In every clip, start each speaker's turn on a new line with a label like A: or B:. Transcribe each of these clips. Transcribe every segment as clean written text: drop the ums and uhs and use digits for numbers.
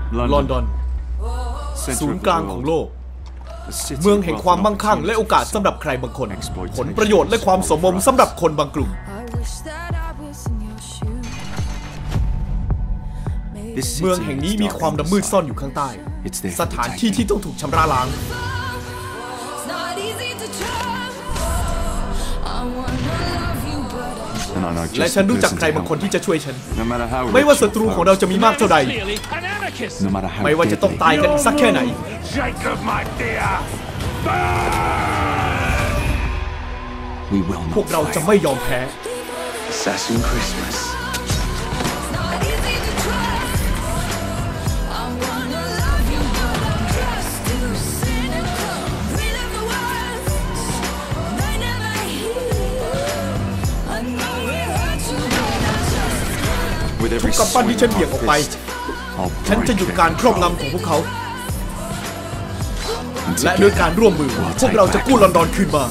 A: ลอนดอนศูนย์กลางของโลกเมืองแห่งความมั่งคั่งและโอกาสสำหรับใครบางคนผลประโยชน์และความสมมติสำหรับคนบางกลุ่มเมืองแห่งนี้มีความดำมืดซ่อนอยู่ข้างใต้สถานที่ที่ต้องถูกชำระล้างและฉันรู้จักใครบางคนที่จะช่วยฉันไม่ว่าศัตรูของเราจะมีมากเท่าใดไม่ว่าจะต้องตายกันสักแค่ไหนพวกเราจะไม่ยอมแพ้ทุกกำปั้นที่ฉันเบี่ยงออกไปฉันจะหยุดการครอบงำของพวกเขาและด้วยการร่วมมือพวกเราจะกู้ลอนดอนคืนมา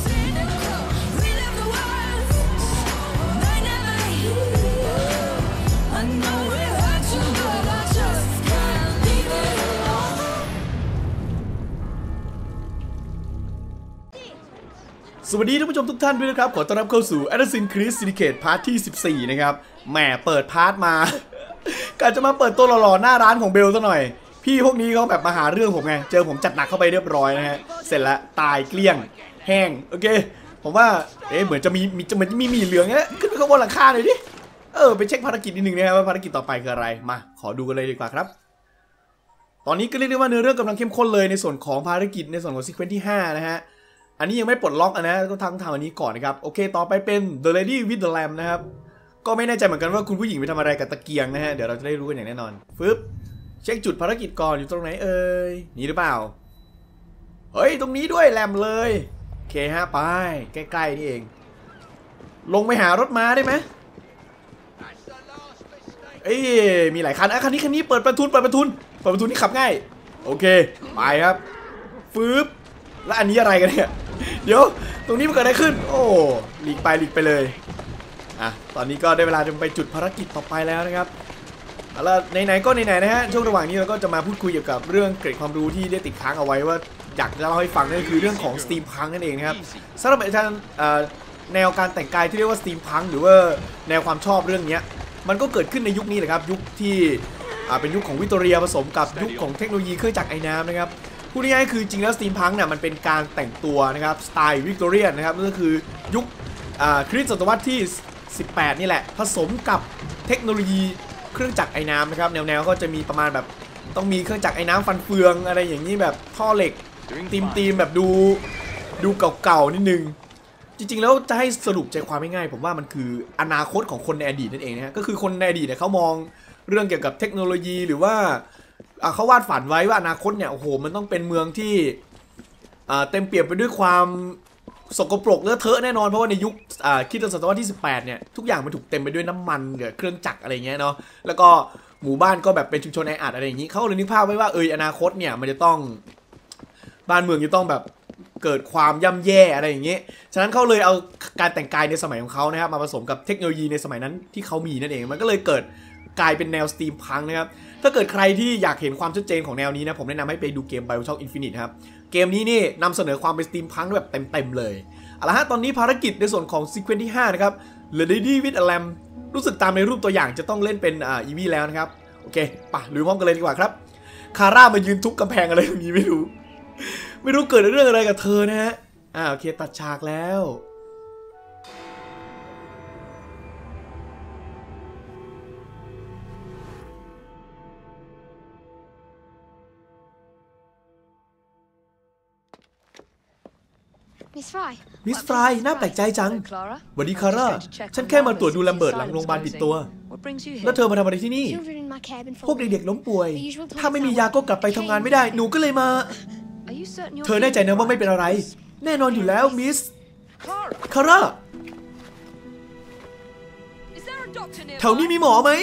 A: สวัสดีท่านผู้ชมทุกท่านด้วยนะครับขอต้อนรับเข้าสู่ Assassin's Creed Syndicate พาร์ทที่14นะครับแหมเปิดพาร์ทมากะจะมาเปิดตัวหล่อๆหน้าร้านของเบลซะหน่อยพี่พวกนี้เขาแบบมาหาเรื่องผมไงเจอผมจัดหนักเข้าไปเรียบร้อยนะฮะเสร็จแล้วตายเกลี้ยงแห้งโอเคผมว่าเหมือนจะมีเหลืองเนี่ยขึ้นไปข้างบนหลังคาหน่อยดิไปเช็คภารกิจนิดนึงนะครับว่าภารกิจต่อไปคืออะไรมาขอดูกันเลยดีกว่าครับตอนนี้ก็เรียกได้ว่าเนื้อเรื่องกำลังเข้มข้นเลยในส่วนของภารกิจในส่วนของซีเควนซ์ที่5นะฮะอันนี้ยังไม่ปลดล็อกนะก็ทำอันนี้ก่อนนะครับโอเคต่อไปเป็น The Lady with the Lamp นะครับก็ไม่แน่ใจเหมือนกันว่าคุณผู้หญิงไปทำอะไรกับตะเกียงนะฮะเดี๋ยวเราจะได้รู้กันอย่างแน่นอนฟึบเช็คจุดภารกิจก่อนอยู่ตรงไหนนี่หรือเปล่าเฮ้ยตรงนี้ด้วยแลมเลยโอเคฮะไปใกล้ๆนี่เองลงไปหารถม้าได้ไหมมีหลายคันคันนี้เปิดประทุนนี่ขับง่ายโอเคไปครับฟึบแล้วอันนี้อะไรกันเนี่ยเดี๋ยวตรงนี้มันเกิดอะไรขึ้นโอ้หลีกไปเลยตอนนี้ก็ได้เวลาจะไปจุดภารกิจต่อไปแล้วนะครับแล้วไหนๆก็ไหนๆนะฮะช่วงระหว่างนี้เราก็จะมาพูดคุยเกี่ยวกับเรื่องเกร็ดความรู้ที่ได้ติดค้างเอาไว้ว่าอยากจะเล่าให้ฟังนั่นคือเรื่องของสตีมพังนั่นเองนะครับสำหรับอาจารย์แนวการแต่งกายที่เรียกว่าสตีมพังหรือว่าแนวความชอบเรื่องนี้มันก็เกิดขึ้นในยุคนี้แหละครับยุคที่เป็นยุคของวิกตอเรียผสมกับยุคของเทคโนโลยีเครื่องจักรไอ้น้ำนะครับพูดง่ายๆคือจริงแล้วสตีมพังเนี่ยมันเป็นการแต่งตัวนะครับสไตล์วิกตอเรียนนะครับนั่นก็คือยุคคริสต์ศตวรรษที่18นี่แหละผสมกับเทคโนโลยีเครื่องจักรไอ้น้ำนะครับแนวก็จะมีประมาณแบบต้องมีเครื่องจักรไอ้น้ำฟันเฟืองอะไรอย่างนี้แบบท่อเหล็กตีมแบบดูเก่าๆนิดนึงจริงๆแล้วจะให้สรุปใจความง่ายๆผมว่ามันคืออนาคตของคนในอดีตนั่นเองนะฮะก็คือคนในอดีตเนี่ยเขามองเรื่องเกี่ยวกับเทคโนโลยีหรือว่าเขาวาดฝันไว้ว่าอนาคตเนี่ยโอ้โหมันต้องเป็นเมืองที่เต็มเปี่ยมไปด้วยความสกปรกเลอะเทอะแน่นอนเพราะว่าในยุคคริสตศตวรรษที่18เนี่ยทุกอย่างมันถูกเต็มไปด้วยน้ำมันกับเครื่องจักรอะไรเงี้ยเนาะแล้วก็หมู่บ้านก็แบบเป็นชุมชนแออัดอะไรอย่างนี้เขาเลยนึกภาพไว้ว่าอนาคตเนี่ยมันจะต้องบ้านเมืองจะต้องแบบเกิดความย่ำแย่อะไรอย่างเงี้ยฉะนั้นเขาเลยเอาการแต่งกายในสมัยของเขานะครับมาผสมกับเทคโนโลยีในสมัยนั้นที่เขามีนั่นเองมันก็เลยเกิดกลายเป็นแนวสตีมพังนะครับถ้าเกิดใครที่อยากเห็นความชัดเจนของแนวนี้นะผมแนะนำให้ไปดูเกม BioShock Infinite ครับเกมนี้นี่นำเสนอความเป็นสตีมพังแบบเต็มเลยเอาละฮะตอนนี้ภารกิจในส่วนของซีเควนซ์ที่5นะครับ The Lady with a Lamp รู้สึกตามในรูปตัวอย่างจะต้องเล่นเป็นอีวีแล้วนะครับโอเคป่ะลุยพร้อมกันเลยดีกว่าครับคาร่ามายืนทุบกำแพงอะไรตรงนี้ไม่รู้เกิดเรื่องอะไรกับเธอนะฮะโอเคตัดฉากแล้วมิสฟรายน่าแปลกใจจังสวัสดีคาร่าฉันแค่มาตรวจดูแลมเบิร์ตหลังโรงพยาบาลปิดตัวแล้วเธอมาทำอะไรที่นี่พวกเด็กๆล้มป่วยถ้าไม่มียาก็กลับไปทำงานไม่ได้หนูก็เลยมาเธอแน่ใจนะว่าไม่เป็นอะไรแน่นอนอยู่แล้วมิสคาร่าแถวนี้มีหมอไหม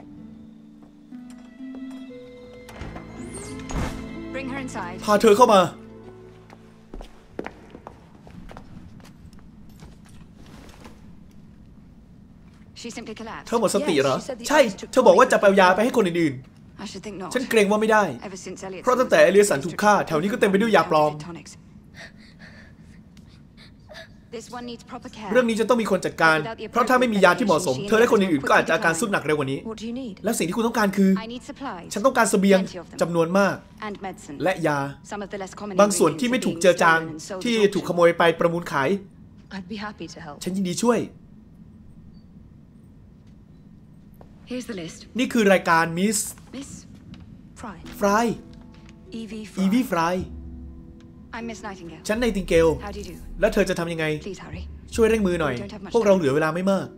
A: พาเธอเข้ามา เธอหมดสติเหรอใช่เธอบอกว่าจะไปเอายาไปให้คนอื่นๆฉันเกรงว่าไม่ได้เพราะตั้งแต่เอเลียสันถูกฆ่าแถวนี้ก็เต็มไปด้วยยาปลอมเรื่องนี้จะต้องมีคนจัดการเพราะถ้าไม่มียาที่เหมาะสมเธอและคนอื่นๆก็อาจจะอาการสุดหนักเร็วกว่านี้แล้วสิ่งที่คุณต้องการคือฉันต้องการเสบียงจำนวนมากและยาบางส่วนที่ไม่ถูกเจือจางที่ถูกขโมยไปประมูลขายฉันยินดีช่วยนี่คือรายการมิสฟรายอีวีฟรายฉันในติงเกลแล้วเธอจะทำยังไงช่วยเร่งมือหน่อยพวกเราเหลือเวลาไม่มาก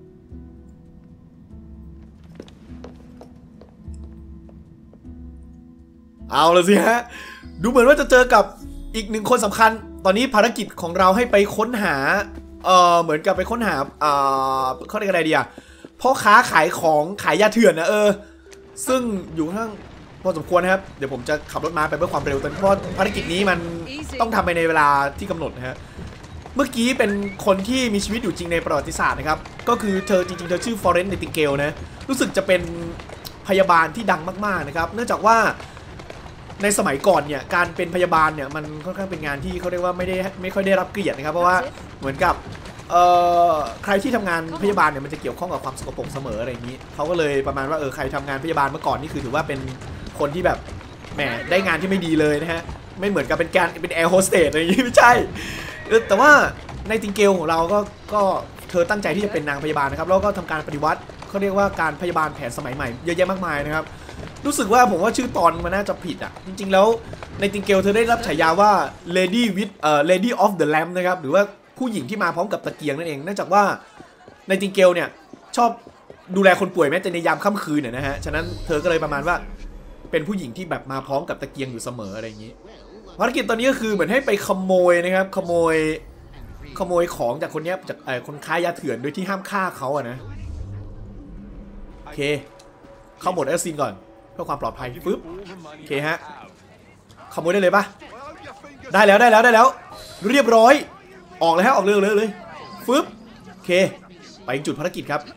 A: เอาละสิฮะดูเหมือนว่าจะเจอกับอีกหนึ่งคนสำคัญตอนนี้ภารกิจของเราให้ไปค้นหาเหมือนกับไปค้นหาเขาเรียกอะไรดีอะพ่อค้าขายของขายยาเถื่อนนะซึ่งอยู่ข้างพอสมควรนะครับเดี๋ยวผมจะขับรถม้าไปเพื่อความเร็วแต่เพราะภารกิจนี้มันต้องทำไปในเวลาที่กำหนดนะฮะเมื่อกี้เป็นคนที่มีชีวิตอยู่จริงในประวัติศาสตร์นะครับก็คือเธอจริงๆเธอชื่อฟลอเรนซ์ ไนติงเกลนะรู้สึกจะเป็นพยาบาลที่ดังมากๆนะครับเนื่องจากว่าในสมัยก่อนเนี่ยการเป็นพยาบาลเนี่ยมันค่อนข้างเป็นงานที่เขาเรียกว่าไม่ค่อยได้รับเกียรตินะครับเพราะว่าเหมือนกับใครที่ทำงานพยาบาลเนี่ยมันจะเกี่ยวข้องกับความสกปรกเสมออะไรอย่างนี้เขาก็เลยประมาณว่าใครทำงานพยาบาลเมื่อก่อนนี่คือถือว่าเป็นคนที่แบบแหมได้งานที่ไม่ดีเลยนะฮะไม่เหมือนกับเป็นแอร์โฮสเตสอะไรอย่างนี้ไม่ใช่แต่ว่าในติงเกลของเราก็เธอตั้งใจที่จะเป็นนางพยาบาลนะครับแล้วก็ทำการปฏิวัติเขาเรียกว่าการพยาบาลแผนสมัยใหม่เยอะแยะมากมายนะครับรู้สึกว่าผมว่าชื่อตอนมันน่าจะผิดอ่ะจริงๆแล้วในติงเกลเธอได้รับฉายาว่า Lady of the Lamp นะครับหรือว่าผู้หญิงที่มาพร้อมกับตะเกียงนั่นเองเนื่องจากว่าในติงเกลเนี่ยชอบดูแลคนป่วยแม้แต่ในยามค่ำคืนเนี่ยนะฮะฉะนั้นเธอก็เลยประมาณว่าเป็นผู้หญิงที่แบบมาพร้อมกับตะเกียงอยู่เสมออะไรอย่างนี้ภารกิจตอนนี้ก็คือเหมือนให้ไปขโมยนะครับขโมยของจากคนนี้จากคนค้ายาเถื่อนโดยที่ห้ามฆ่าเขาอะนะโอเคเข้าโหมดแอสซินก่อนเพื่อความปลอดภัยฟึบโอเคฮะขโมยได้เลยปะได้แล้วเรียบร้อยออกเลยฮะออกเลยฟึบโอเคไปจุดภารกิจครับ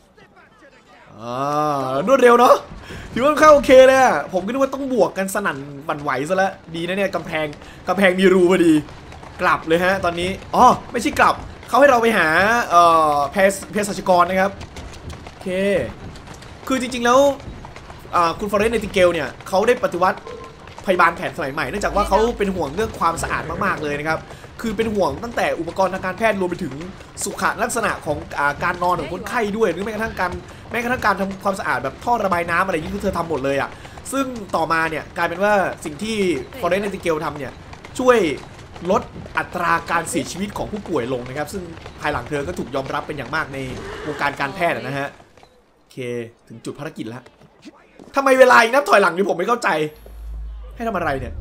A: รวดเร็วเนาะถือว่าเข้าโอเคเลยอะผมก็นึกว่าต้องบวกกันสนั่นบั่นไหวซะแล้วดีนะเนี่ยกำแพงมีรูพอดีกลับเลยฮะตอนนี้ไม่ใช่กลับเขาให้เราไปหาเภสัชกรนะครับโอเคคือจริงๆแล้วคุณฟลอเรนซ์ ไนติงเกลเนี่ยเขาได้ปฏิวัติพยาบาลแผนสมัยใหม่เนื่องจากว่าเขาเป็นห่วงเรื่องความสะอาดมากๆเลยนะครับคือเป็นห่วงตั้งแต่อุปกรณ์ทางการแพทย์รวมไปถึงสุขลักษณะของการนอนของคนไข้ด้วยหรือแม้กระทั่งการทำความสะอาดแบบท่อระบายน้ำอะไรอย่างนี้คือเธอทำหมดเลยอ่ะซึ่งต่อมาเนี่ยกลายเป็นว่าสิ่งที่ฟลอเรนซ์ ไนติงเกลทำเนี่ยช่วยลดอัตราการเสียชีวิตของผู้ป่วยลงนะครับซึ่งภายหลังเธอก็ถูกยอมรับเป็นอย่างมากในวงการแพทย์นะฮะโอเคถึงจุดภารกิจแล้วทำไมเวลาอีกนับถอยหลังนี่ผมไม่เข้าใจให้ทำอะไรเนี่ย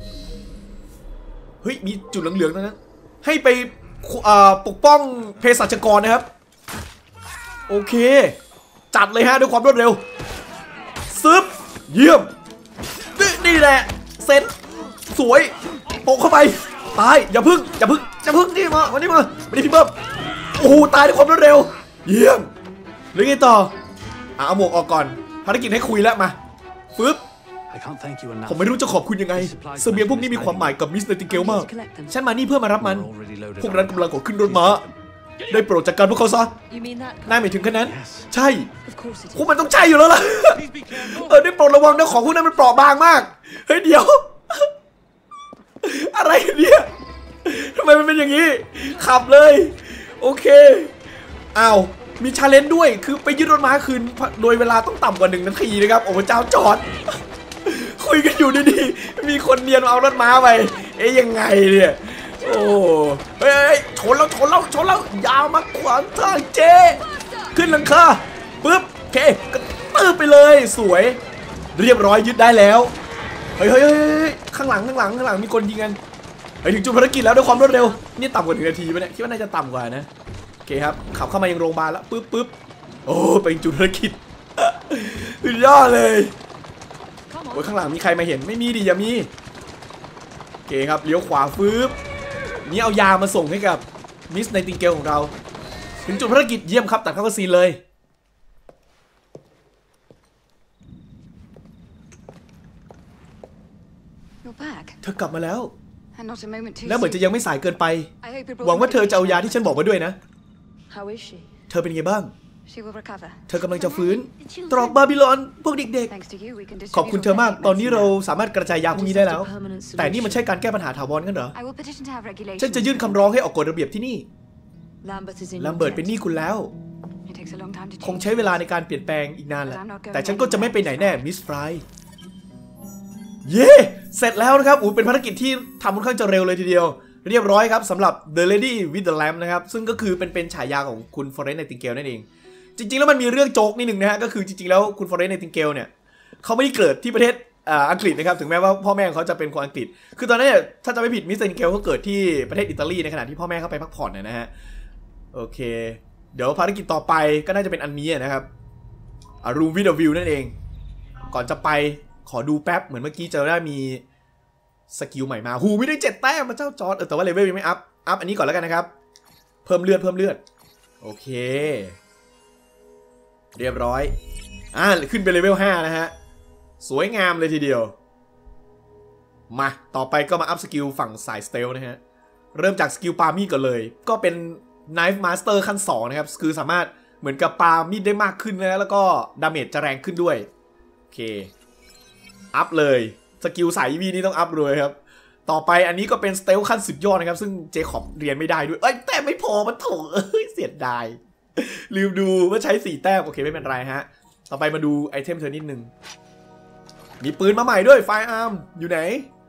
A: เฮ้ยมีจุดเหลืองๆตรงนั้นให้ไปปกป้องเภสัชกรนะครับโอเคจัดเลยฮะด้วยความรวดเร็วซึบเยี่ยมนี่แหละเซ็ตสวยโปะเข้าไปตายอย่าพึ่งนี่มาวันนี้มาไม่ได้พี่เบิ้มโอ้โหตายด้วยความรวดเร็วเยี่ยมหรือไงต่อเอาหมวกออกก่อนภารกิจให้คุยแล้วมาฟึบผมไม่รู้จะขอบคุณยังไงเสบียงพวกนี้มีความหมายกับมิส ไนติงเกลมากฉันมานี่เพื่อมารับมันพวกนั้นกำลังขอขึ้นรถม้าได้โปรดจัดการพวกเขาซะนายหมายถึงแค่นั้นใช่พวกมันต้องใช่อยู่แล้วล่ะได้โปรดระวังนะของพวกนั้นมันเปราะบางมากเฮ้ยเดี๋ยวอะไรเนี่ยทำไมมันเป็นอย่างนี้ขับเลยโอเคอ้าวมีชาเลนจ์ด้วยคือไปยึดรถม้าคืนโดยเวลาต้องต่ำกว่า1 นาทีนะครับโอ้พระเจ้าจอดคุยกันอยู่ดีๆมีคนเนียนเอารถม้าไปยังไงเนี่ยโอ้เฮ้ยชนแล้วยาวมาขวางทางเจขึ้นหลังคาปึ๊บโอเคก็ตื้อไปเลยสวยเรียบร้อยยึดได้แล้วเฮ้ยข้างหลังมีคนยิงกันไปถึงจุดภารกิจแล้วด้วยความรวดเร็วนี่ต่ำกว่า1 นาทีไหมเนี่ยคิดว่าน่าจะต่ำกว่านะโอเคครับขับเข้ามายังโรงพยาบาลแล้วปึ๊บโอ้ไปจุดภารกิจสุดยอดเลยโอ้ยข้างหลังมีใครมาเห็นไม่มีดิอย่ามีโอเคครับเลี้ยวขวาฟืบนี่เอายามาส่งให้กับมิส ไนติงเกลของเราถึงจุดภารกิจเยี่ยมครับตัดเข้าซีนเลยเธอกลับมาแล้วและเหมือนจะยังไม่สายเกินไปหวังว่าเธอจะเอายาที่ฉันบอกมาด้วยนะเธอเป็นไงบ้างเธอกำลังจะฟื้นตรอกบาบิลอนพวกเด็กๆขอบคุณเธอมากตอนนี้เราสามารถกระจายยาพวกนี้ได้แล้วแต่นี่มันใช่การแก้ปัญหาถาวรกันเหรอฉันจะยื่นคำร้องให้ออกกฎระเบียบที่นี่ลัมเบิร์ตเป็นหนี้คุณแล้วคงใช้เวลาในการเปลี่ยนแปลงอีกนานแหละแต่ฉันก็จะไม่ไปไหนแน่มิสฟรายเย้เสร็จแล้วนะครับเป็นภารกิจที่ทำค่อนข้างจะเร็วเลยทีเดียวเรียบร้อยครับสำหรับ The Lady with the Lamp นะครับซึ่งก็คือเป็นฉายาของคุณฟลอเรนซ์ ไนติงเกลนั่นเองจริงๆแล้วมันมีเรื่องโจ๊กนิดนึงนะฮะก็คือจริงๆแล้วคุณฟลอเรนซ์ ไนติงเกลเนี่ยเขาไม่ได้เกิดที่ประเทศอังกฤษนะครับถึงแม้ว่าพ่อแม่เขาจะเป็นคนอังกฤษคือตอนนั้นเนี่ยถ้าจะไม่ผิดมิสไนติงเกลเขาเกิดที่ประเทศอิตาลีในขณะที่พ่อแม่เขาไปพักผ่อนนะฮะโอเคเดี๋ยวภารกิจต่อไปก็น่าจะเป็นอันนี้นะครับรูมวิดวิวนั่นเองก่อนจะไปขอดูแป๊บเหมือนเมื่อกี้จะได้มีสกิลใหม่มาหูไม่ได้7 แต้มมาเจ้าจอร์ดแต่ว่าเลเวลยังไม่อัพอันนี้ก่อนแล้วกันนะครับเพิ่มเลือดโอเคเรียบร้อยขึ้นเป็นเลเวล5นะฮะสวยงามเลยทีเดียวมาต่อไปก็มาอัพสกิลฝั่งสายสเตลนะฮะเริ่มจากสกิลปามีดก่อนเลยก็เป็น Knife Master ขั้น2นะครับคือสามารถเหมือนกับปามีดได้มากขึ้นนะแล้วก็ดาเมจจะแรงขึ้นด้วยโอเคอัพเลยสกิลสาย EV นี่ต้องอัพเลยครับต่อไปอันนี้ก็เป็นสเตลขั้นสุดยอดนะครับซึ่งเจคอบเรียนไม่ได้ด้วยแต่ไม่พอมันโถเสียดายลืมดูว่าใช้4 แต้มโอเคไม่เป็นไรฮะต่อไปมาดูไอเทมเธอนิดนึงมีปืนมาใหม่ด้วยไฟอาร์มอยู่ไหน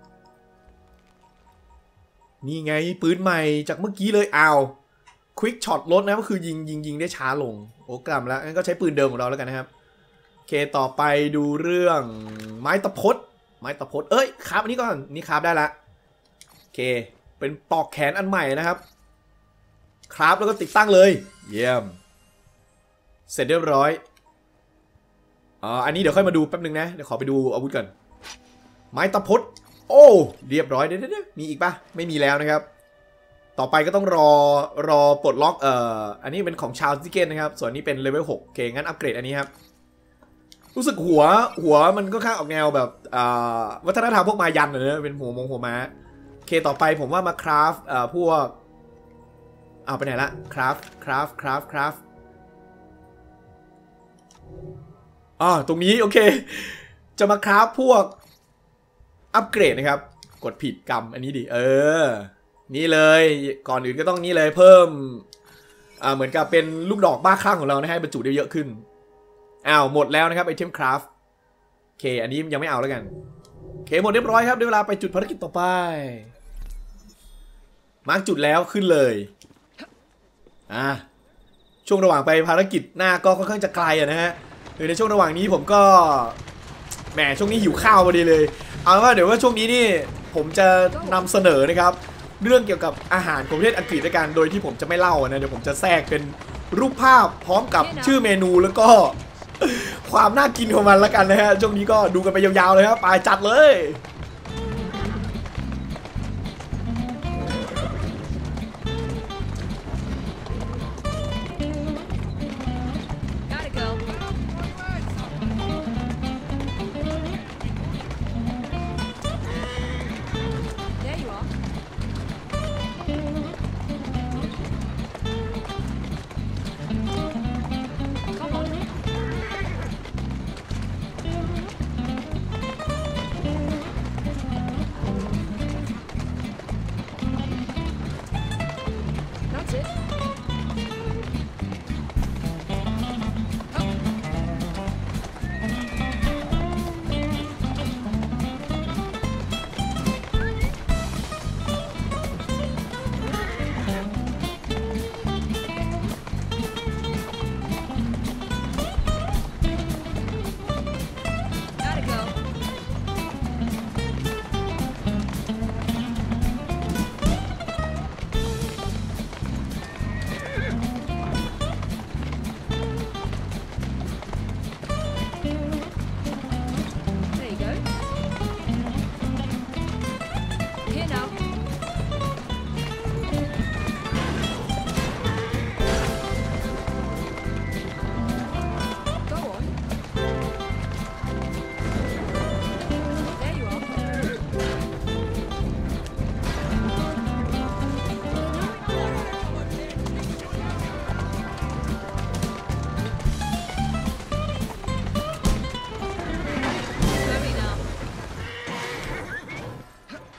A: นี่ไงปืนใหม่จากเมื่อกี้เลยควิกช็อตลดนะก็คือยิงได้ช้าลงโอ้กลับแล้วงั้นก็ใช้ปืนเดิมของเราแล้วกันนะครับโอเคต่อไปดูเรื่องไม้ตะพดคราฟอันนี้ก่อนนี่คราฟได้ละโอเคเป็นปอกแขนอันใหม่นะครับคราฟแล้วก็ติดตั้งเลยเยี่ยมเสร็จเรียบร้อยอันนี้เดี๋ยวค่อยมาดูแป๊บนึงนะเดี๋ยวขอไปดูอาวุธก่อนไม้ตะพดโอ้เรียบร้อยเดี๋ยวมีอีกปะไม่มีแล้วนะครับต่อไปก็ต้องรอปลดล็อกอันนี้เป็นของชาวซิเกนนะครับส่วนนี้เป็นเลเวล6โอเคงั้นอัปเกรดอันนี้ครับรู้สึกหัวมันก็ค่อนข้างออกแนวแบบวัฒนธรรมพวกมายันนะเป็นหัวม้าโอเคต่อไปผมว่ามาคราฟพวกไปไหนละคราฟตรงนี้โอเคจะมาคราฟพวกอัปเกรดนะครับกดผิดกรรมอันนี้ดินี่เลยก่อนอื่นก็ต้องนี่เลยเพิ่มเหมือนกับเป็นลูกดอกบ้าคลั่งของเรานะให้บรรจุได้เยอะขึ้นหมดแล้วนะครับไอเทมคราฟโอเคอันนี้ยังไม่เอาแล้วกันโอเคหมดเรียบร้อยครับได้เวลาไปจุดภารกิจต่อไปมาร์กจุดแล้วขึ้นเลยช่วงระหว่างไปภารกิจหน้าก็ค่อนข้างจะไกลนะฮะในช่วงระหว่างนี้ผมก็แหมช่วงนี้หิวข้าวพอดีเลยเอาว่าเดี๋ยวว่าช่วงนี้นี่ผมจะนำเสนอนะครับเรื่องเกี่ยวกับอาหารของประเทศอังกฤษด้วยกันโดยที่ผมจะไม่เล่านะเดี๋ยวผมจะแทรกเป็นรูปภาพพร้อมกับชื่อเมนูแล้วก็ความน่ากินของมันแล้วกันนะฮะช่วงนี้ก็ดูกันไปยาวๆเลยครับไปจัดเลย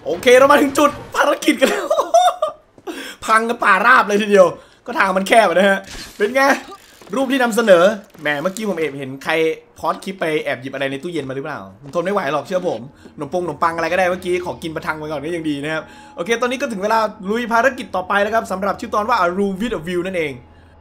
A: โอเคเรามาถึงจุดภารกิจกันแล้วพังกันป่าราบเลยทีเดียวก็ทางมันแคบนะฮะเป็นไงรูปที่นำเสนอแหมเมื่อกี้ผมเห็นใครพอดคลิปไปแอบหยิบอะไรในตู้เย็นมาหรือเปล่าทนไม่ไหวหรอกเชื่อผมขนมปังอะไรก็ได้เมื่อกี้ขอกินประทังไปก่อนก็ยังดีนะครับโอเคตอนนี้ก็ถึงเวลาลุยภารกิจต่อไปแล้วครับสำหรับชื่อตอนว่า A Room with a View นั่นเอง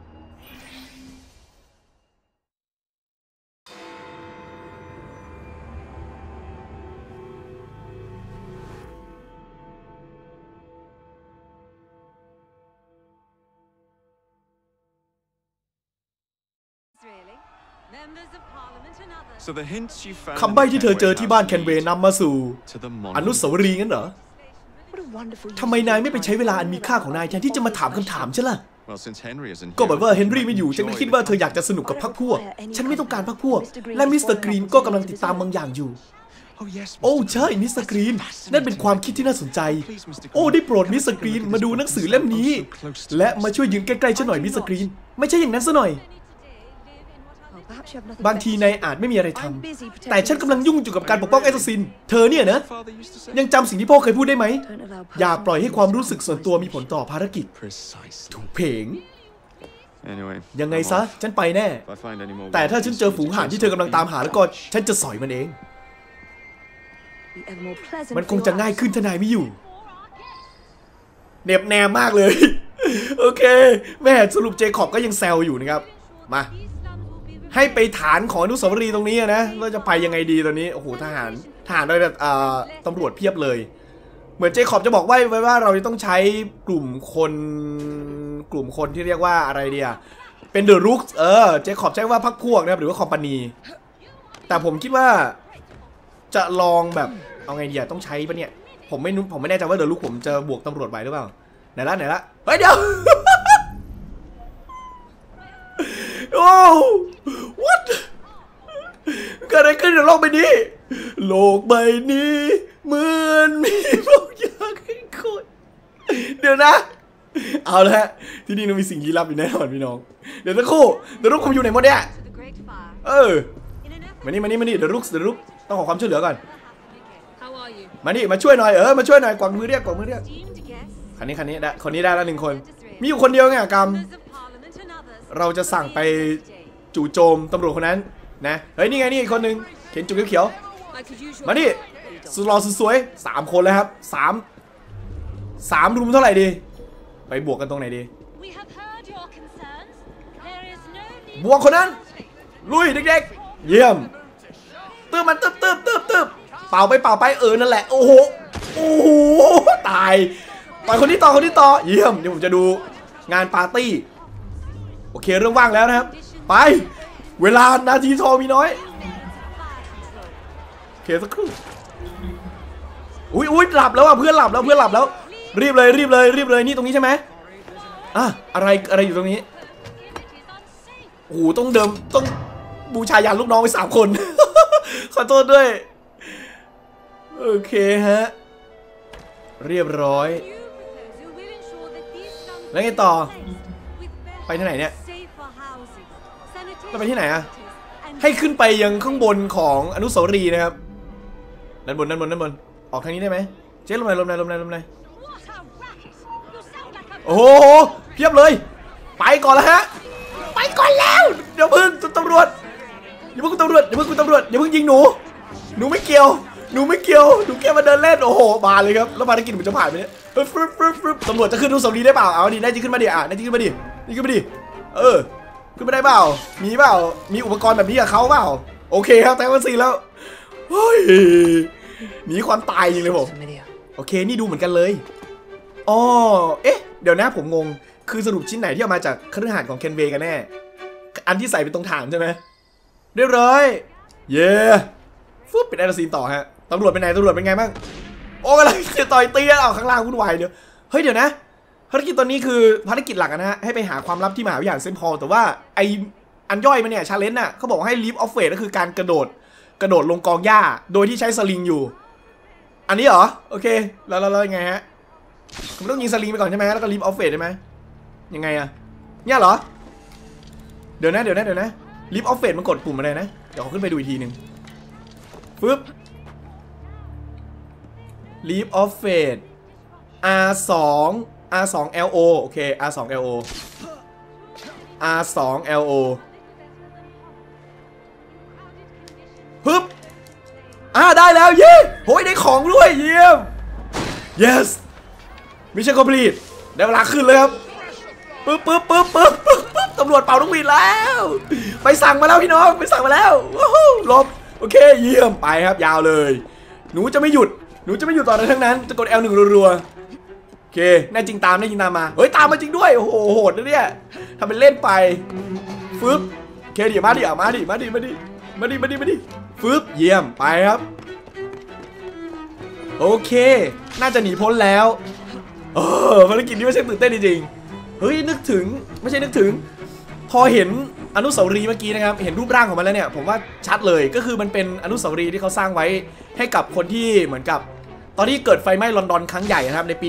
A: คำใบ้ที่เธอเจอที่บ้านแคนเวย์นำมาสู่อนุสาวรีย์งั้นเหรอทำไมนายไม่ไปใช้เวลาอันมีค่าของนายแทนที่จะมาถามคำถามฉันล่ะก็แบบว่าเฮนรี่ไม่อยู่ฉันก็คิดว่าเธออยากจะสนุกกับพรรคพวกฉันไม่ต้องการพรรคพวกและมิสเตอร์กรีนก็กำลังติดตามบางอย่างอยู่โอ้ใช่มิสเตอร์กรีนนั่นเป็นความคิดที่น่าสนใจโอ้ได้โปรดมิสเตอร์กรีนมาดูหนังสือเล่มนี้และมาช่วยยืนใกล้ๆฉันหน่อยมิสเตอร์กรีนไม่ใช่อย่างนั้นซะหน่อยบางทีนายอาจไม่มีอะไรทำแต่ฉันกำลังยุ่งอยู่กับการปกป้องแอสซัสซินเธอเนี่ยนะยังจำสิ่งที่พ่อเคยพูดได้ไหมอย่าปล่อยให้ความรู้สึกส่วนตัวมีผลต่อภารกิจถูกเพลงยังไงซะฉันไปแน่แต่ถ้าฉันเจอฝูงห่านที่เธอกำลังตามหาแล้วก็ฉันจะสอยมันเองมันคงจะง่ายขึ้นถ้านายไม่อยู่เน็บแนมมากเลยโอเคแม่สรุปเจคอบก็ยังแซวอยู่นะครับมาให้ไปฐานของอนุสาวรีย์ตรงนี้นะเราจะไปยังไงดีตอนนี้โอ้โหทหารอะไรแบบตำรวจเพียบเลยเหมือนเจคอบจะบอกไว้ว่าเราจะต้องใช้กลุ่มคนที่เรียกว่าอะไรเดียเป็นเดอะรุกเจคอบใช้ว่าพรรคพวกนะครับหรือว่าคอมพานีแต่ผมคิดว่าจะลองแบบเอาไงดีต้องใช้ปะเนี่ยผมไม่แน่ใจว่าเดอะรุกผมจะบวกตำรวจไหวหรือเปล่าไหนละเฮ้ยเดี๋ยวโอ้ what เกิดอะไรขึ้นในโลกใบนี้โลกใบนี้เหมือนมีบางอย่างให้คนเดี๋ยวนะเอาละฮะที่นี่มันมีสิ่งลี้ลับอยู่แน่นอนพี่น้องเดี๋ยวสักครู่เดี๋ยวรุกผมอยู่ไหนหมดเนี่ยมานี่เดี๋ยวรุกต้องขอความช่วยเหลือก่อนมานี่มาช่วยหน่อยมาช่วยหน่อยกวักมือเรียกคันนี้ได้คนนี้ได้แล้ว1 คนมีอยู่คนเดียวไงกรรมเราจะสั่งไปจู่โจมตำรวจคนนั้นนะเฮ้ยนี่ไงนี่อีกคนนึงเขียนจุกเขียวมานี่สุดหล่อสุดสวย3 คนเลยครับ3รุมเท่าไหร่ดีไปบวกกันตรงไหนดีบวกคนนั้นลุยเด็กๆเยี่ยมตึ๊บมันตึ๊บเป่าไปนั่นแหละโอ้โหตายต่อคนที่ต่อเยี่ยมเดี๋ยวผมจะดูงานปาร์ตี้โอเคเรื่องว่างแล้วนะครับไปเวลานาทีทองมีน้อยโอเคสักครู่อุ้ยหลับแล้วอ่ะเพื่อนหลับแล้วรีบเลยนี่ตรงนี้ใช่ไหมอะไรอยู่ตรงนี้โอ้โหต้องบูชายันลูกน้องไป3 คนขอโทษด้วยโอเคฮะเรียบร้อยแล้วไงต่อไปที่ไหนเนี่ยเราไปที่ไหนอะให้ขึ้นไปยังข้างบนของอนุสาวรีย์นะครับด้านบนออกทางนี้ได้ไหมเจ๊ลมไหนโอ้โหเพียบเลยไปก่อนแล้วฮะไปก่อนแล้วเดี๋ยวพึ่งตำรวจอย่าพึ่งยิงหนูไม่เกี่ยวหนูแค่มาเดินเล่นโอ้โหมาเลยครับแล้วภารกิจมันจะผ่านไปเนี่ยตำรวจจะขึ้นอนุสาวรีย์ได้เปล่าเอาดิได้จะขึ้นมาดินี่ขึ้นมาดิขึ้นไม่ได้เปล่ามีอุปกรณ์แบบนี้กับเขาเปล่าโอเคครับแต่วัน4แล้วเฮ้ยหนีความตายจริงเลยผมโอเคนี่ดูเหมือนกันเลยอ๋อเดี๋ยวนะผมงงคือสรุปชิ้นไหนที่เอามาจากคฤหาสน์ของเคนเวย์กันแน่อันที่ใส่เป็นตรงฐานใช่ไหมเรียบร้อยเย้ฟึบเป็นแอร์ซีนต่อฮะตำรวจเป็นไงเป็นไงบ้างโอ้อะไรจะต่อยตีกันข้างล่างวุ่นวายเดี๋ยวนะภารกิจตอนนี้คือภารกิจหลักนะฮะให้ไปหาความลับที่มหาวิทยาลัยเซนต์พอลแต่ว่าไออันย่อยมันเนี่ยชาเลนจ์น่ะเขาบอกให้ลีฟออฟเฟสก็คือการกระโดดลงกองหญ้าโดยที่ใช้สลิงอยู่อันนี้เหรอโอเคแล้วยังไงฮะผมต้องยิงสลิงไปก่อนใช่ไหมแล้วก็ลีฟออฟเฟสได้ไหมยังไงอะเนี่ยเหรอเดี๋ยวนะลีฟออฟเฟสมันกดปุ่มอะไรนะเดี๋ยวขอขึ้นไปดูอีกทีนึงฟึบ Leap of Fate R2 R2LO โอเค R2LO R2LO ฮึบได้แล้วเย้โหยได้ของด้วยเยี่ยม yes Mission complete ได้เวลาขึ้นเลยครับปึ๊บตำรวจเป่าลูกบิดแล้วไปสั่งมาแล้วพี่น้องไปสั่งมาแล้วว้าวลบโอเคเยี่ยมไปครับยาวเลยหนูจะไม่หยุดต่อในทั้งนั้นจะกด L1 รัวๆโอเคแน่จริงตามมาเฮ้ยตามมาจริงด้วยโอ้โหโหดนะเนี่ยทำเป็นเล่นไปฟึบโอเคมาดิฟึบเยี่ยมไปครับโอเคน่าจะหนีพ้นแล้วภารกิจนี้ไม่ใช่ตื่นเต้นจริงๆเฮ้ยไม่ใช่นึกถึงพอเห็นอนุสาวรีย์เมื่อกี้นะครับเห็นรูปร่างของมันแล้วเนี่ยผมว่าชัดเลยก็คือมันเป็นอนุสาวรีย์ที่เขาสร้างไว้ให้กับคนที่เหมือนกับตอนที่เกิดไฟไหม้ลอนดอนครั้งใหญ่นะครับในปี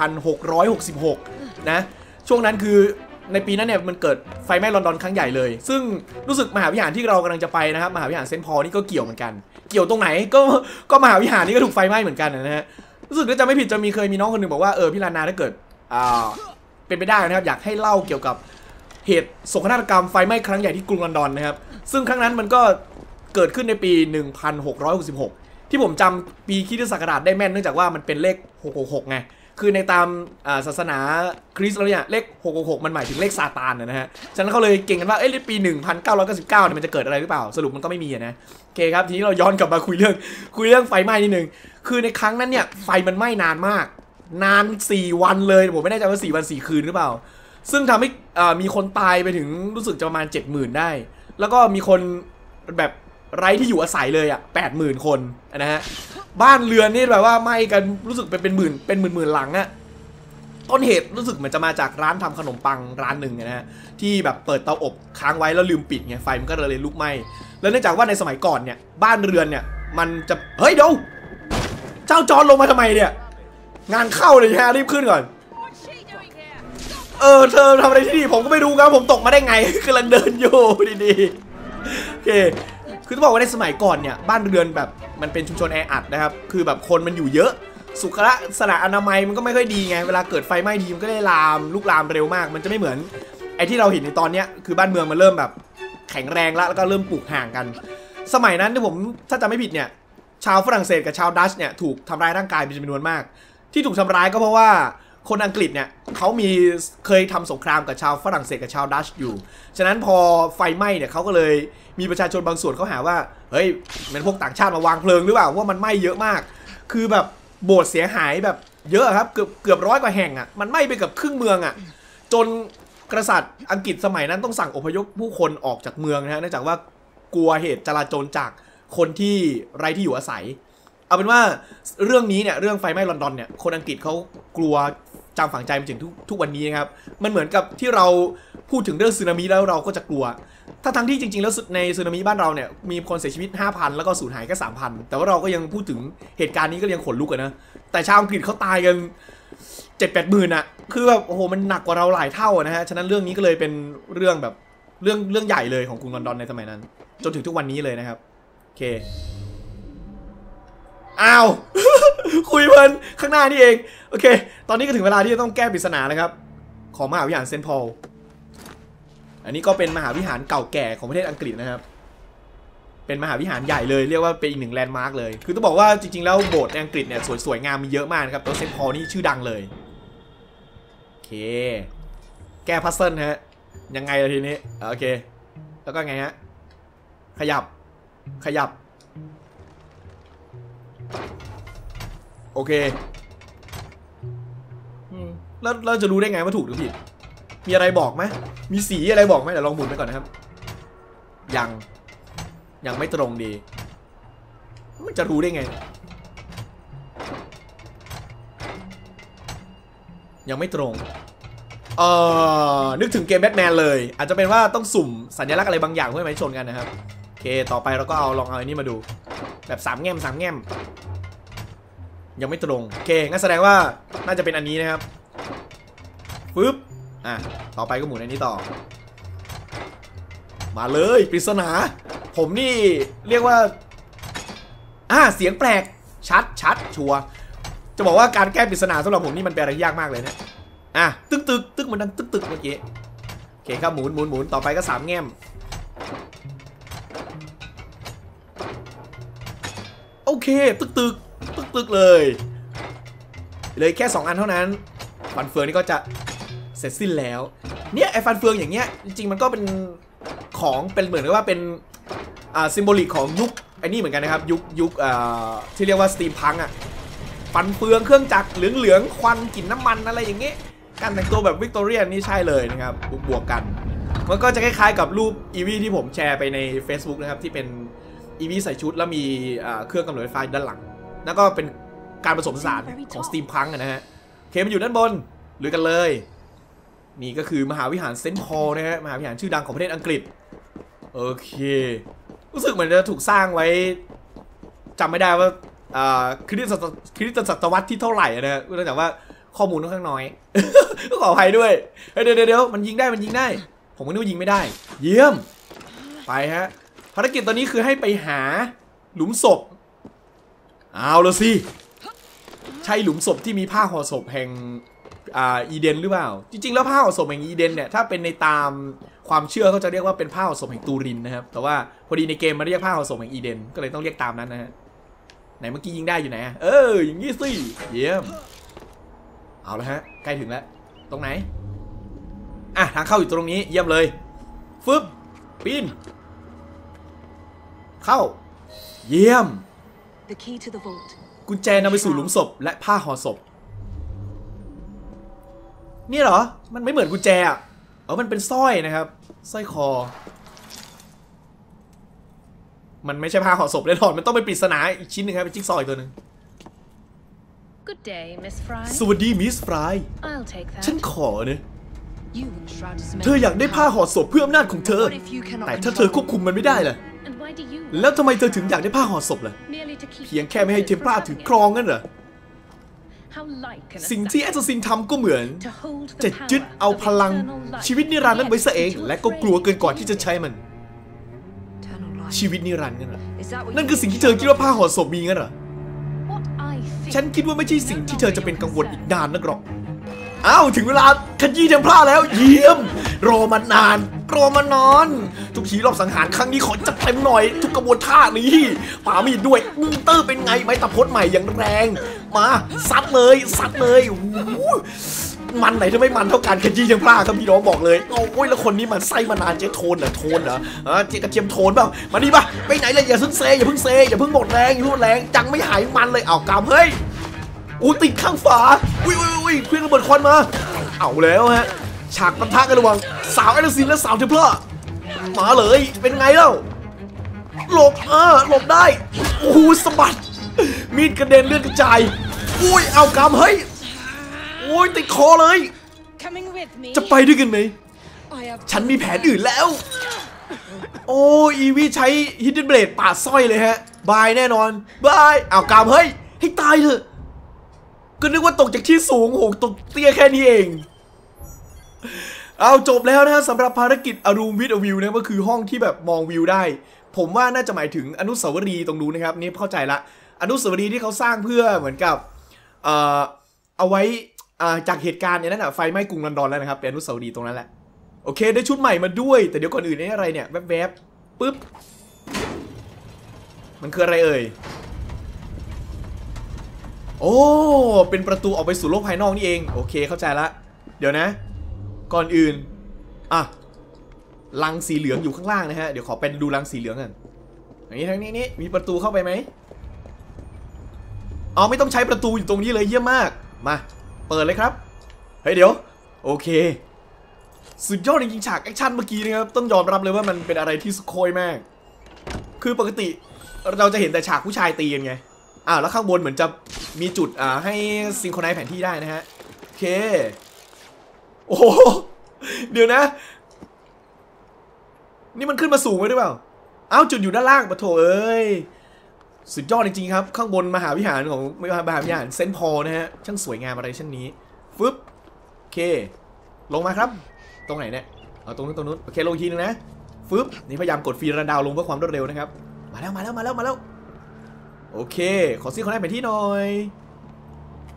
A: 1666 นะช่วงนั้นคือในปีนั้นเนี่ยมันเกิดไฟไหม้ลอนดอนครั้งใหญ่เลยซึ่งรู้สึกมหาวิหารที่เรากำลังจะไปนะครับมหาวิหารเซนต์พอลนี่ก็เกี่ยวเหมือนกันเกี่ยวตรงไหนก็มหาวิหารนี้ก็ถูกไฟไหม้เหมือนกันนะฮะรู้สึกว่าจะไม่ผิดเคยมีน้องคนหนึ่งบอกว่าพี่ลานาถ้าเกิดเป็นไปได้นะครับอยากให้เล่าเกี่ยวกับเหตุโศกนาฏกรรมไฟไหม้ครั้งใหญ่ที่กรุงลอนดอนนะครับซึ่งครั้งนั้นมันก็เกิดขึ้นในปี 1666 ที่ผมจำปีคริสตศักราชได้แม่นเนื่องจากว่ามันเป็นเลข666ไงคือในตามศาสนาคริสต์แล้วเนี่ยเลข666มันหมายถึงเลขซาตานนะฮะฉะนั้นเขาเลยเก่งกันว่าในปี 1999เนี่ยมันจะเกิดอะไรหรือเปล่าสรุปมันก็ไม่มีนะโอเคครับทีนี้เราย้อนกลับมาคุยเรื่องไฟไหม้นิดนึงคือในครั้งนั้นเนี่ยไฟมันไหม้นานมากนาน4 วันเลยผมไม่แน่ใจว่า4 วัน 4 คืนหรือเปล่าซึ่งทำให้มีคนตายไปถึงรู้สึกจะประมาณ 70,000 ได้แล้วก็มีคนแบบไร้ที่อยู่อาศัยเลย80,000 คนนะฮะบ้านเรือนนี่แบบว่าไหม้กันรู้สึกเป็นหมื่นหลังอะต้นเหตุรู้สึกเหมือนจะมาจากร้านทำขนมปังร้านหนึ่งนะฮะที่แบบเปิดเตาอบค้างไว้แล้วลืมปิดไงไฟมันก็เลยลุกไหม้แล้วเนื่องจากว่าในสมัยก่อนเนี่ยบ้านเรือนเนี่ยมันจะเฮ้ยเดี๋ยวเจ้าจอนลงมาทำไมเนี่ยงานเข้าเลยฮะรีบขึ้นก่อนเธอทำอะไรที่นี่ผมก็ไม่รู้ครับผมตกมาได้ไงกำลังเดินอยู่ดีๆโอเคคือต้องบอกว่าในสมัยก่อนเนี่ยบ้านเรือนแบบมันเป็นชุมชนแออัดนะครับคือแบบคนมันอยู่เยอะสุขลักษณะอนามัยมันก็ไม่ค่อยดีไงเวลาเกิดไฟไหม้ทีมันก็ได้ลุกลามเร็วมากมันจะไม่เหมือนไอ้ที่เราเห็นในตอนเนี้ยคือบ้านเมืองมันเริ่มแบบแข็งแรงแล้วก็เริ่มปลูกห่างกันสมัยนั้นที่ผมถ้าจำไม่ผิดเนี่ยชาวฝรั่งเศสกับชาวดัชเนี่ยถูกทำร้ายร่างกายเป็นจำนวนมากที่ถูกทำร้ายก็เพราะว่าคนอังกฤษเนี่ยเขาเคยทำสงครามกับชาวฝรั่งเศสกับชาวดัชอยู่ฉะนั้นพอไฟไหม้เนี่ยเขาก็เลยมีประชาชนบางส่วนเขาหาว่าเฮ้ยเป็นพวกต่างชาติมาวางเพลิงหรือเปล่าว่ามันไหม้เยอะมากคือแบบโบสถ์เสียหายแบบเยอะครับเกือบ100 กว่าแห่งมันไหม้ไปเกือบครึ่งเมืองจนกษัตริย์อังกฤษสมัยนั้นต้องสั่งอพยพผู้คนออกจากเมืองนะฮะเนื่องจากว่ากลัวเหตุจลาจลจากคนที่ไร้ที่อยู่อาศัยเอาเป็นว่าเรื่องนี้เนี่ยเรื่องไฟไหม้ลอนดอนเนี่ยคนอังกฤษเขากลัวจำฝังใจมาถึงทุกวันนี้นะครับมันเหมือนกับที่เราพูดถึงเรื่องสึนามิแล้วเราก็จะกลัวทั้งที่จริงๆแล้วในสึนามิบ้านเราเนี่ยมีคนเสียชีวิต 5,000 แล้วก็สูญหายแค่ 3,000 แต่ว่าเราก็ยังพูดถึงเหตุการณ์นี้ก็ยังขนลุกนะแต่ชาวอังกฤษเขาตายกัน 7-8 หมื่นคือแบบโอ้โหมันหนักกว่าเราหลายเท่านะฮะฉะนั้นเรื่องนี้ก็เลยเป็นเรื่องแบบเรื่องใหญ่เลยของกรุงลอนดอนในสมัยนั้นจนถึงทุกวันนี้เลยนะครับโอเคอ้าว คุยเพลินข้างหน้านี่เองโอเคตอนนี้ก็ถึงเวลาที่จะต้องแก้ปริศนาแล้วครับของมหาวิหารเซนต์พอลอันนี้ก็เป็นมหาวิหารเก่าแก่ของประเทศอังกฤษนะครับเป็นมหาวิหารใหญ่เลยเรียกว่าเป็นอีกหนึ่งแลนด์มาร์กเลยคือต้องบอกว่าจริงๆแล้วโบสถ์ในอังกฤษเนี่ยสวยงามมีเยอะมากนะครับตัวเซนต์พอลนี่ชื่อดังเลยโอเคแก้พัซเซิลฮะยังไงล่ะทีนี้โอเคแล้วก็ไงฮะขยับโอเคแล้วเราจะรู้ได้ไงว่าถูกหรือผิดมีอะไรบอกไหมมีสีอะไรบอกไหมเดี๋ยวลองหมุนไปก่อนนะครับยังไม่ตรงดีมันจะรู้ได้ไงยังไม่ตรงนึกถึงเกมแบทแมนเลยอาจจะเป็นว่าต้องสุ่มสัญลักษณ์อะไรบางอย่างเพื่อให้ชนกันนะครับโอเคต่อไปเราก็ลองเอาอันนี้มาดูแบบ3 แง่มยังไม่ตรงโอเคงั้นแสดงว่าน่าจะเป็นอันนี้นะครับปึ๊บต่อไปก็หมุนอันนี้ต่อมาเลยปริศนาผมนี่เรียกว่าเสียงแปลกชัดชัวร์จะบอกว่าการแก้ปริศนาสำหรับผมนี่มันเป็นอะไรยากมากเลยนะอ่ะตึกมันดังตึกเมื่อกี้โอเคครับหมุนต่อไปก็3 แง้มโอเคตึกเลย2 อันเท่านั้นฟันเฟืองนี่ก็จะเสร็จสิ้นแล้วเนี่ยไอ้ฟันเฟืองอย่างเงี้ยจริงๆมันก็เป็นของเป็นเหมือนกับว่าเป็นซิมโบลิกของยุคไอ้นี่เหมือนกันนะครับยุคที่เรียกว่าสตีมพังฟันเฟืองเครื่องจักรเหลืองควันกลิ่นน้ำมันอะไรอย่างเงี้ยการแต่งตัวแบบวิกตอเรียนนี่ใช่เลยนะครับบวกกันมันก็จะคล้ายๆกับรูปอีวีที่ผมแชร์ไปใน Facebook นะครับที่เป็นอีวีใส่ชุดแล้วมีเครื่องกำเนิดไฟฟ้าด้านหลังแล้วก็เป็นการผสมผสานของสตีมพังนะฮะเคมันอยู่ด้านบนหรือกันเลยนี่ก็คือมหาวิหารเซนต์พอลนะฮะมหาวิหารชื่อดังของประเทศอังกฤษโอเครู้สึกเหมือนจะถูกสร้างไว้จำไม่ได้ว่าคริสตศตวรรษที่เท่าไหร่นะเนื่องจากว่าข้อมูลค่อนข้างน้อยก็ขออภัยด้วยเดี๋ยวมันยิงได้ผมก็นึกว่ายิงไม่ได้เยี่ยมไปฮะภารกิจตอนนี้คือให้ไปหาหลุมศพเอาละสิใช่หลุมศพที่มีผ้าห่อศพแห่งอีเดนหรือเปล่าจริงๆแล้วผ้าห่อศพแห่งอีเดนเนี่ยถ้าเป็นในตามความเชื่อเขาจะเรียกว่าเป็นผ้าห่อศพแห่งตูรินนะครับแต่ว่าพอดีในเกมมันเรียกผ้าห่อศพแห่งอีเดนก็เลยต้องเรียกตามนั้นนะฮะไหนเมื่อกี้ยิงได้อยู่ไหนอย่างงี้สิเยี่ยมเอาละฮะใกล้ถึงแล้วตรงไหนทางเข้าอยู่ตรงนี้เยี่ยมเลยฟึบปีนเข้าเยี่ยมกุญแจนำไปสู่หลุมศพและผ้าห่อศพนี่เหรอมันไม่เหมือนกุญแจมันเป็นสร้อยนะครับสร้อยคอมันไม่ใช่ผ้าห่อศพแน่นอนมันต้องเป็นปริศนาอีกชิ้นหนึ่งครับเป็นจิ๊กซอว์ตัวหนึ่งสวัสดีมิสฟรายฉันขอเนี่ยเธออยากได้ผ้าห่อศพเพื่ออำนาจของเธอแต่ถ้าเธอควบคุมมันไม่ได้ล่ะแล้วทำไมเธอถึงอยากได้ผ้าห่อศพล่ะเพียงแค่ไม่ให้เทมเพลาถือครองนั่นเหรอสิ่งที่แอสซัสซินทำก็เหมือนจะยึดเอาพลังชีวิตนิรันดร์นั้นไว้ซะเองและก็กลัวเกินกว่าที่จะใช้มันชีวิตนิรันดร์นั่นคือสิ่งที่เธอคิดว่าผ้าห่อศพมีงั้นเหรอฉันคิดว่าไม่ใช่สิ่งที่เธอจะเป็นกังวลอีกนานนักหรอกถึงเวลาขยี้เทมเพลาแล้วเยี่ยมรอมานานทุกทีรอบสังหารครั้งนี้ขอจัดเต็มหน่อยทุกกระบวนท่านี้ป่ามีดด้วยเตอร์เป็นไงไม้ตะพดใหม่อย่างแรงมาซัดเลยมันไหนถ้าไม่มันเท่าการขยี้เทมเพลาครับพี่น้องบอกเลยโอ้ยแล้วคนนี้มันไส้มานานเจ๊โทนเหรอเจ๊กระเทียมโทนเปล่ามาดิป่ะไปไหนเลยอย่าเพิ่งเซอย่าเพิ่งหมดแรงจังไม่หายมันเลยกามเฮ้ยติดข้างฝาอุ้ยเครื่องระเบิดควันมาเอาแล้วฮะฉากปะทะกันระหว่างสาวแอสซัสซินและสาวเทมเพลามาเลยเป็นไงเล่าหลบได้สะบัดมีดกระเด็นเลือดกระจายเอากำเฮ้ยติดคอเลยจะไปด้วยกันไหมฉันมีแผนอื่นแล้วอีวีใช้ฮิดเด้นเบลดปาดสร้อยเลยฮะบายแน่นอนบายเอากำเฮ้ยให้ตายเถอะก็นึกว่าตกจากที่สูงตกเตี้ยแค่นี้เองจบแล้วนะสำหรับภารกิจ A Room with a View นะก็คือห้องที่แบบมองวิวได้ผมว่าน่าจะหมายถึงอนุสาวรีย์ตรงนู้นนะครับนี่เข้าใจละอนุสาวรีย์ที่เขาสร้างเพื่อเหมือนกับเอาไว้จากเหตุการณ์เนี่ยนั่นไฟไหม้กรุงลอนดอนแล้วนะครับเป็นอนุสาวรีย์ตรงนั้นแหละโอเคได้ชุดใหม่มาด้วยแต่เดี๋ยวก่อนอื่นนี่อะไรเนี่ยแวบๆปึ๊บมันคืออะไรเอ่ยเป็นประตูออกไปสู่โลกภายนอกนี่เองโอเคเข้าใจละเดี๋ยวนะก่อนอื่นรังสีเหลืองอยู่ข้างล่างนะฮะเดี๋ยวขอไปดูรังสีเหลืองกันอย่างนี้ทางนี้มีประตูเข้าไปไหมไม่ต้องใช้ประตูอยู่ตรงนี้เลยเยี่ยมมากมาเปิดเลยครับเฮ้ยเดี๋ยวโอเคสุดยอดจริงๆฉากแอคชั่นเมื่อกี้นะครับต้องยอมรับเลยว่ามันเป็นอะไรที่สุดโคยมากคือปกติเราจะเห็นแต่ฉากผู้ชายตีกันไงแล้วข้างบนเหมือนจะมีจุดให้ซิงโครไนซ์แผนที่ได้นะฮะโอเคโอ้เดี๋ยวนะนี่มันขึ้นมาสูงไว้หรือเปล่าจุดอยู่ด้านล่างปะโถเอ้ยสุดยอดจริงๆครับข้างบนมหาวิหารของมหาวิหารเซนต์พอลนะฮะช่างสวยงามอะไรเช่นนี้ฟึบโอเคลงมาครับตรงไหนเนี่ยตรงนู้นโอเคลงทีนึงนะฟึบนี่พยายามกดฟรีรันดาวลงเพื่อความรวดเร็วนะครับมาแล้วโอเคขอซิงโครไนซ์แผนที่หน่อย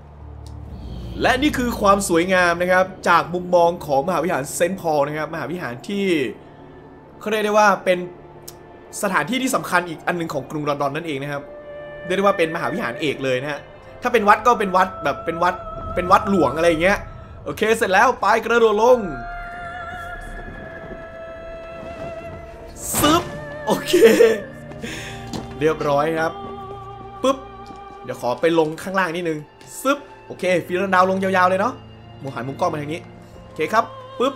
A: และนี่คือความสวยงามนะครับจากมุมมองของมหาวิหารเซนต์พอลนะครับมหาวิหารที่เขาเรียกได้ว่าเป็นสถานที่ที่สำคัญอีกอันหนึ่งของกรุงลอนดอนนั่นเองนะครับเรียกได้ว่าเป็นมหาวิหารเอกเลยนะฮะถ้าเป็นวัดก็เป็นวัดแบบเป็นวัดหลวงอะไรอย่างเงี้ยโอเคเสร็จแล้วไปกระโดดลงซึบโอเคเรียบร้อยครับปุ๊บเดี๋ยวขอไปลงข้างล่างนิดนึงซึบโอเคฟีลดาวลงยาวๆเลยเนาะหันมุมกล้องมาทางนี้โอเคครับปุ๊บ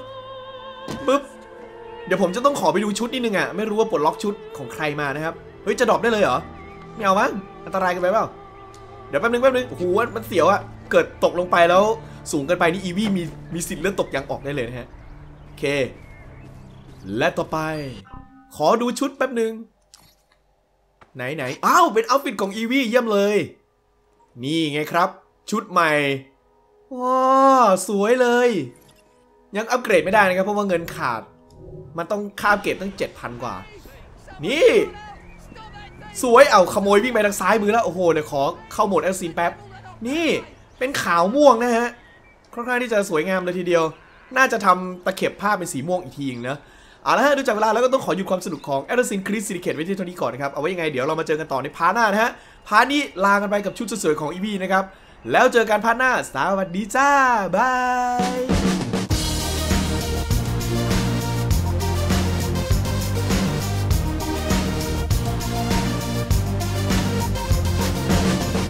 A: เดี๋ยวผมจะต้องขอไปดูชุดนิดนึงอ่ะไม่รู้ว่าปลดล็อกชุดของใครมานะครับเฮ้ยจะดรอปได้เลยเหรอไม่เอามั้งอันตรายกันไปเปล่าเดี๋ยวแป๊บนึงโอ้โหมันเสียวอ่ะเกิดตกลงไปแล้วสูงเกินไปนี่อีวี่มีสิทธิ์เลือดตกยางออกได้เลยนะฮะโอเคและต่อไปขอดูชุดแป๊บนึงไหนอ้าวเป็นเอาท์ฟิตของอีวี่เยี่ยมเลยนี่ไงครับชุดใหม่ว้าสวยเลยยังอัปเกรดไม่ได้นะครับเพราะว่าเงินขาดมันต้องค่าอัปเกรดตั้ง 7,000 กว่านี่สวยเอาขโมยวิ่งไปทางซ้ายมือแล้วโอ้โหเดี๋ยวขอเข้าโหมดแอสซินแป๊บนี่เป็นขาวม่วงนะฮะค่อนข้างที่จะสวยงามเลยทีเดียวน่าจะทำตะเข็บผ้าเป็นสีม่วงอีกทีนึงนะเอาละฮะดูจากเวลาแล้วก็ต้องขอหยุดความสนุกของ Assassin's Creed Syndicate ไว้ที่เท่านี้ก่อนนะครับเอาไว้ยังไงเดี๋ยวเรามาเจอกันต่อในพาร์ทหน้านะฮะพาร์ทนี้ลากันไปกับชุดสวยๆของอีวีนะครับแล้วเจอกันพาร์ทหน้าสวัสดีจ้าบาย